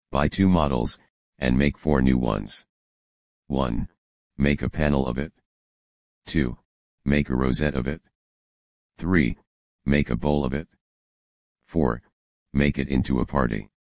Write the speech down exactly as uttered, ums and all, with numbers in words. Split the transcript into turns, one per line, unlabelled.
Buy two models, and make four new ones. one. Make a panel of it. two. Make a rosette of it. three. Make a bowl of it. four. Make it into a party.